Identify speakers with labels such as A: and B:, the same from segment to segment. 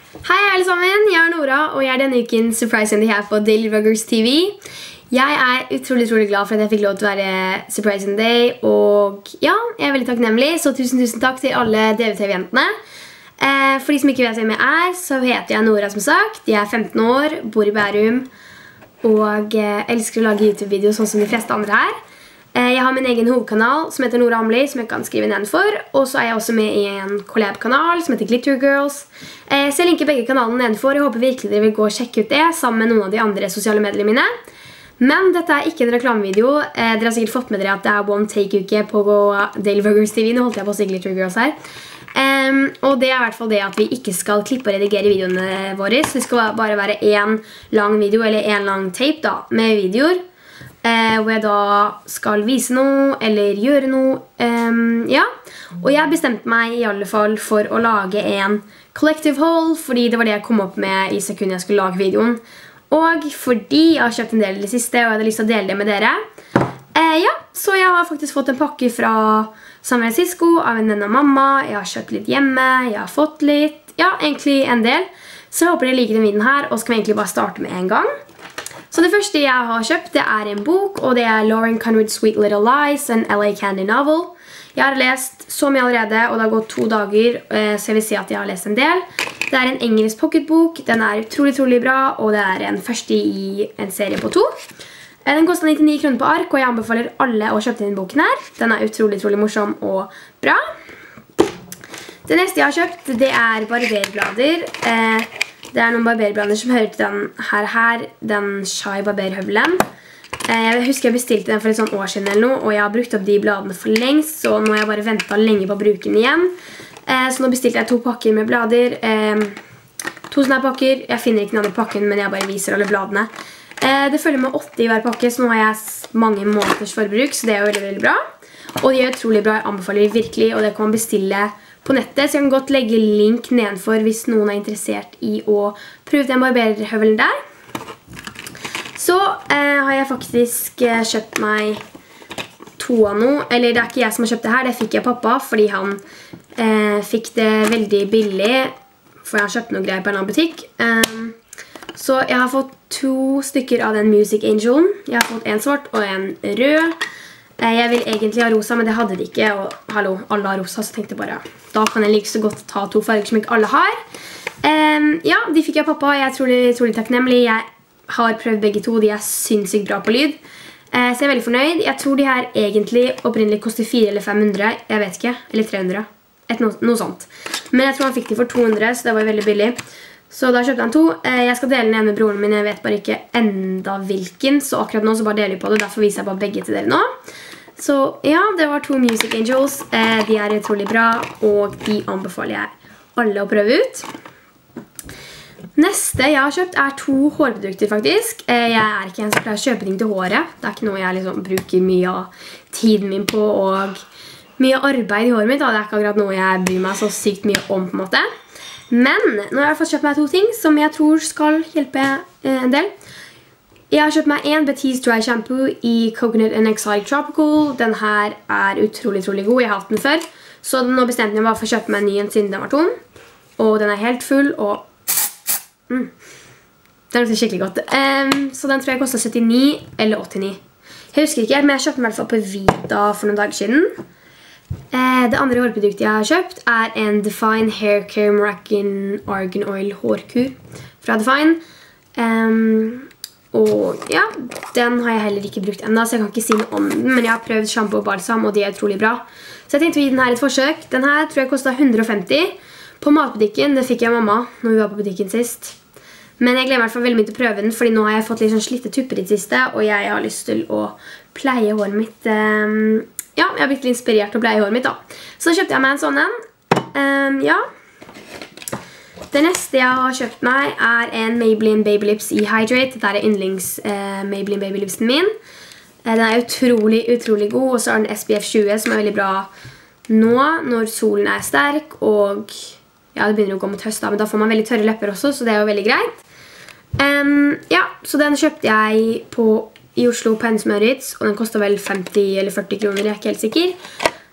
A: Hei alle sammen, jeg Nora, og jeg denne uken Surprise Sunday her på Daily Vloggers TV. Jeg utrolig glad for at jeg fikk lov til å være Surprise Sunday, og ja, jeg veldig takknemlig, så tusen takk til alle DVTV-jentene. For de som ikke vet hvem jeg så heter jeg Nora som sagt. Jeg 15 år, bor i Bærum, og elsker å lage YouTube-videoer sånn som de fleste andre her. Jeg har min egen hovedkanal som heter Nora Amli, som jeg kan skrive nedenfor. Og så jeg også med i en collab-kanal som heter Glitter Girls. Så jeg linker begge kanalene nedenfor. Jeg håper virkelig dere vil gå og sjekke ut det sammen med noen av de andre sosiale mediene mine. Men dette ikke en reklamevideo. Dere har sikkert fått med dere at det one take-uke på Daily Vloggers TV. Nå holdt jeg på å si Glitter Girls her. Og det i hvert fall det at vi ikke skal klippe og redigere videoene våre. Så det skal bare være en lang video, eller en lang tape da, med videoer. Hvor jeg da skal vise noe eller gjøre noe, ja. Og jeg bestemte meg i alle fall for å lage en collective haul, fordi det var det jeg kom opp med i sekundet jeg skulle lage videoen. Og fordi jeg har kjøpt en del i det siste, og jeg hadde lyst til å dele det med dere. Ja, så jeg har faktisk fått en pakke fra San Francisco av en venn av mamma. Jeg har kjøpt litt hjemme, jeg har fått litt, ja, egentlig en del. Så jeg håper dere liker den videoen her, og skal vi egentlig bare starte med en gang. Så det første jeg har kjøpt, det en bok, og det Lauren Conrad's Sweet Little Lies, en LA Candy novel. Jeg har lest så mye allerede, og det har gått 2 dager, så jeg vil si at jeg har lest en del. Det en engelsk pocketbok, den utrolig bra, og det en første i en serie på 2. Den kostet 99 kroner på ark, og jeg anbefaler alle å kjøpe denne boken her. Den utrolig morsom og bra. Det neste jeg har kjøpt, det barberblader. Det noen barberblader som hører til den Shai barberhøvelen. Jeg husker jeg bestilte den for et sånt år siden eller noe, og jeg har brukt opp de bladene for lengst, så nå har jeg bare ventet lenge på å bruke den igjen. Så nå bestilte jeg 2 pakker med blader. 2 sånne pakker. Jeg finner ikke den andre pakken, men jeg bare viser alle bladene. Det følger med 80 i hver pakke, så nå har jeg mange måneders forbruk, så det veldig bra. Og de utrolig bra, jeg anbefaler de virkelig, og det kan man bestille på nettet, så jeg kan godt legge link nedenfor hvis noen interessert i å prøve den barberhøvelen der. Så har jeg faktisk kjøpt meg 2 av noe, eller det ikke jeg som har kjøpt det her, det fikk jeg pappa, fordi han fikk det veldig billig, for han kjøpte noe greier på en annen butikk. Så jeg har fått 2 stykker av den Music Angelen. Jeg har fått en svart og en rød. Jeg vil egentlig ha rosa, men det hadde de ikke, og hallo, alle har rosa, så tenkte jeg bare, da kan jeg like så godt ta 2 farger som ikke alle har. Ja, de fikk jeg av pappa, jeg trolig takknemlig. Jeg har prøvd begge 2, de sinnssykt bra på lyd. Så jeg veldig fornøyd. Jeg tror de her egentlig opprinnelig koster 400 eller 500, jeg vet ikke, eller 300, noe sånt. Men jeg tror han fikk de for 200, så det var veldig billig. Så da kjøpte han 2. Jeg skal dele den ene med broren min, jeg vet bare ikke enda hvilken, så akkurat nå så bare deler vi på det, derfor viser jeg bare begge til dere nå. Så ja, det var 2 Music Angels. De utrolig bra, og de anbefaler jeg alle å prøve ut. Neste jeg har kjøpt 2 hårprodukter faktisk. Jeg ikke en som pleier å kjøpe ting til håret. Det ikke noe jeg liksom bruker mye av tiden min på, og mye arbeid i håret mitt. Det ikke akkurat noe jeg bryr meg så sykt mye om på en måte. Men nå har jeg fått kjøpt meg 2 ting som jeg tror skal hjelpe en del. Jeg har kjøpt meg en Batiste Dry Shampoo i Coconut and Exotic Tropical. Den her utrolig god, jeg har hatt den før. Så nå bestemte jeg meg for å kjøpe meg en ny siden den var tom. Og den helt full, og den lukter skikkelig godt. Så den tror jeg kostet 79 eller 89. Jeg husker ikke, men jeg kjøpte den i hvert fall på Vita for noen dager siden. Det andre hårproduktet jeg har kjøpt en Define Hair Care Moroccan Argan Oil hårkur fra Define. Og ja, den har jeg heller ikke brukt enda, så jeg kan ikke si noe om den, men jeg har prøvd shampoo og balsam, og de utrolig bra. Så jeg tenkte å gi den her et forsøk. Den her tror jeg kostet 150 på matbutikken. Det fikk jeg av mamma når vi var på butikken sist. Men jeg gleder i hvert fall veldig mye til å prøve den, fordi nå har jeg fått litt sånn slitte tupper i det siste, og jeg har lyst til å pleie håret mitt. Ja, jeg har blitt litt inspirert til å pleie håret mitt da. Så kjøpte jeg meg en sånn en. Ja. Det neste jeg har kjøpt meg en Maybelline Baby Lips E-Hydrate. Dette yndlings Maybelline Baby Lipsen min. Den utrolig god, og så har den SPF 20 som veldig bra nå når solen sterk, og ja, det begynner å gå mot høst da, men da får man veldig tørre lepper også, så det jo veldig greit. Ja, så den kjøpte jeg i Oslo på Hennes & Mauritz, og den kostet vel 50 eller 40 kroner, jeg ikke helt sikker.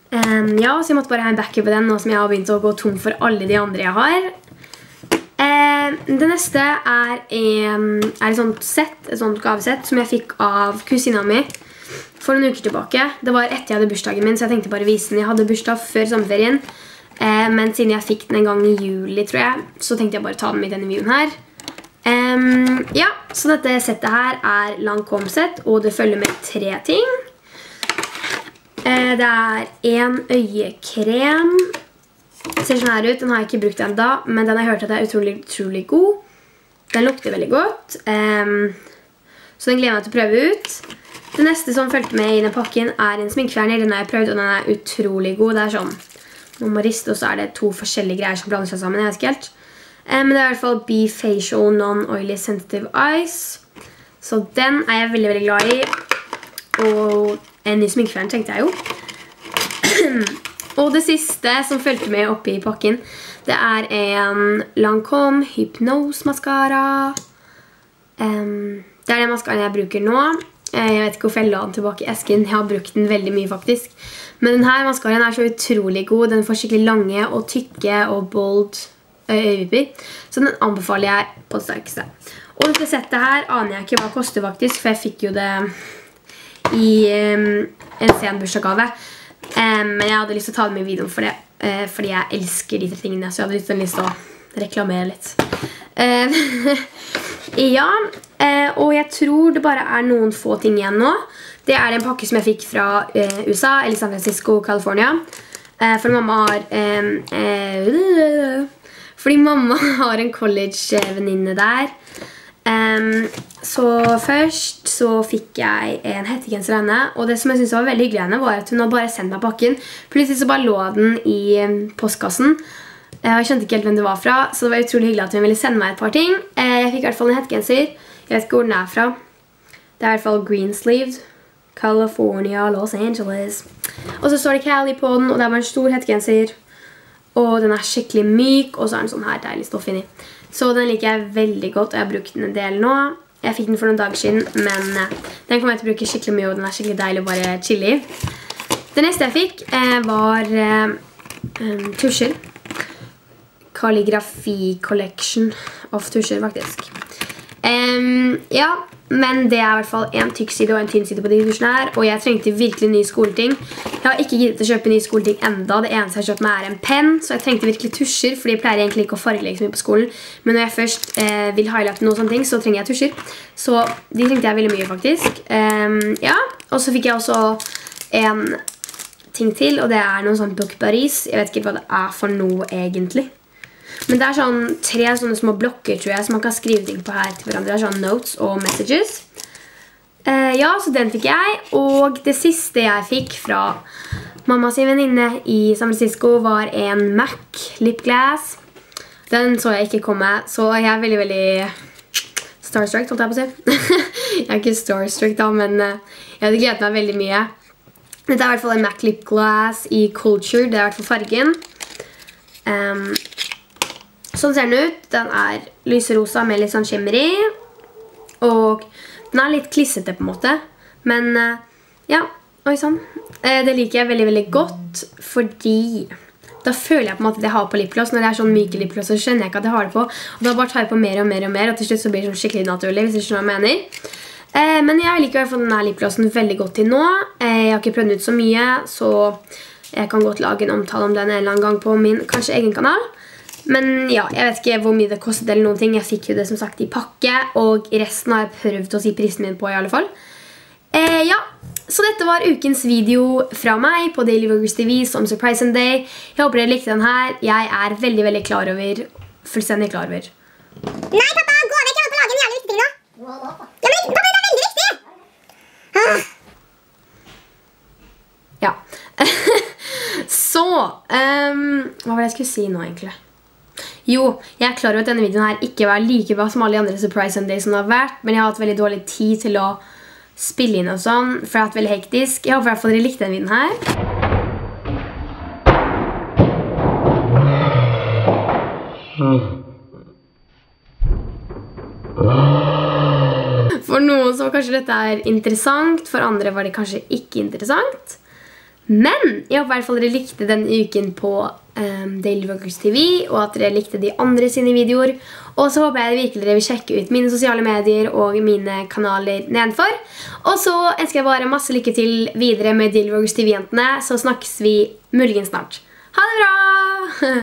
A: Ja, så jeg måtte bare ha en backup på den, nå som jeg har begynt å gå tom for alle de andre jeg har. Det neste er et sånt sett, et sånt gavesett som jeg fikk av kusina mi for noen uker tilbake. Det var etter jeg hadde bursdagen min, så jeg tenkte bare å vise den. Jeg hadde bursdag før sommerferien, men siden jeg fikk den en gang i juli, tror jeg, så tenkte jeg bare ta den med i denne videoen her. Ja, så dette settet her er Lancôme-sett, og det følger med 3 ting. Det er en øyekrem. Det ser sånn her ut, den har jeg ikke brukt enda, men den har jeg hørt at det er utrolig god. Den lukter veldig godt, så den gleder jeg meg til å prøve ut. Det neste som følte med i den pakken er en sminkefjerner. Den har jeg prøvd, og den er utrolig god. Det er sånn, man må riste, og så er det 2 forskjellige greier som blander seg sammen, jeg vet ikke helt. Men det er i hvert fall Be Facial Non-Oily Sensitive Eyes. Så den er jeg veldig, veldig glad i. Og en ny sminkefjerner tenkte jeg jo. Og det siste som følte med oppi pakken, det er en Lancôme Hypnose Mascara. Det er den maskaraen jeg bruker nå. Jeg vet ikke hvorfor jeg la den tilbake i esken. Jeg har brukt den veldig mye faktisk. Men denne maskaraen er så utrolig god. Den får skikkelig lange og tykke og bold øyevipper. Så den anbefaler jeg på det sterkeste. Og dette settet her aner jeg ikke hva koster faktisk, for jeg fikk jo det i en sen bursdagsgave. Men jeg hadde lyst til å ta det med i videoen for det, fordi jeg elsker de 3 tingene, så jeg hadde lyst til å reklamere litt. Ja, og jeg tror det bare er noen få ting igjen nå. Det er en pakke som jeg fikk fra USA, eller San Francisco, California. Fordi mamma har en college-venninne der. Så først så fikk jeg en hettegenser av henne, og det som jeg synes var veldig hyggelig av henne var at hun hadde bare sendt meg pakken. Plutselig så bare lå den i postkassen. Jeg skjønte ikke helt hvem det var fra, så det var utrolig hyggelig at hun ville sende meg et par ting. Jeg fikk i hvert fall en hettegenser. Jeg vet ikke hvor den er fra. Det er i hvert fall Greensleeved, California, Los Angeles. Og så står det Cali på den, og det er bare en stor hettegenser. Og den er skikkelig myk, og så er den sånn her deilig stoff inni. Så den liker jeg veldig godt, og jeg har brukt den en del nå. Jeg fikk den for noen dager siden, men den kommer jeg til å bruke skikkelig mye, og den er skikkelig deilig å bare chille i. Det neste jeg fikk var tusjer. Kalligrafi collection of tusjer, faktisk. Ja, men det er i hvert fall en tykk side og en tynn side på de tusjene her, og jeg trengte virkelig nye skoleting. Jeg har ikke giddet å kjøpe nye skoleting enda. Det eneste jeg har kjøpt meg er en penn, så jeg trengte virkelig tusjer, fordi jeg pleier egentlig ikke å fargelegge så mye på skolen. Men når jeg først vil highlighte noen sånne ting, så trenger jeg tusjer. Så de trengte jeg veldig mye, faktisk. Ja, og så fikk jeg også en ting til, og det er noen sånn Book Buddies. Jeg vet ikke hva det er for noe, egentlig. Men det er sånn 3 sånne små blokker, tror jeg, som man kan skrive ting på her til hverandre. Det er sånn notes og messages. Ja, så den fikk jeg. Og det siste jeg fikk fra mamma sin venninne i San Francisco var en MAC lipglass. Den så jeg ikke komme, så jeg er veldig, veldig starstruck, holdt jeg på å si. Jeg er ikke starstruck da, men jeg hadde gledet meg veldig mye. Dette er i hvert fall en MAC lipglass i Culture, det er i hvert fall fargen. Sånn ser den ut. Den er lyserosa med litt sånn shimmer i. Og den er litt klissete på en måte. Men ja, oi sånn. Det liker jeg veldig, veldig godt, fordi da føler jeg på en måte at jeg har på lipgloss. Når det er sånn myke lipgloss, så skjønner jeg ikke at jeg har det på. Og da bare tar jeg på mer og mer og mer, og til slutt så blir det sånn skikkelig naturlig, hvis du skjønner hva jeg mener. Men jeg liker i hvert fall denne lipglossen veldig godt til nå. Jeg har ikke prøvd den ut så mye, så jeg kan godt lage en omtale om den en eller annen gang på min kanskje egen kanal. Men ja, jeg vet ikke hvor mye det kostet eller noen ting. Jeg fikk jo det som sagt i pakke, og resten har jeg prøvd å si prisen min på i alle fall. Ja, så dette var ukens video fra meg på Daily Vloggers TV som Surprise and Day. Jeg håper dere likte den her. Jeg er veldig, veldig klar over, fullstendig klar over.
B: Nei, pappa, gå vekk, jeg holder på å lage en jævlig viktig ting nå. Ja, men pappa, det er veldig viktig.
A: Ja. Så, hva var det jeg skulle si nå egentlig? Jo, jeg er klar over at denne videoen her ikke var like bra som alle de andre Surprise Sunday som det har vært, men jeg har hatt veldig dårlig tid til å spille inn og sånn, for jeg har hatt veldig hektisk. Jeg håper i hvert fall dere likte denne videoen her. For noen så kanskje dette er interessant, for andre var det kanskje ikke interessant. Men jeg håper i hvert fall dere likte denne uken på Daily Vloggers TV, og at dere likte de andre sine videoer. Og så håper jeg virkelig dere vil sjekke ut mine sosiale medier og mine kanaler nedenfor. Og så ønsker jeg bare masse lykke til videre med Daily Vloggers TV-jentene, så snakkes vi muligens snart. Ha det bra!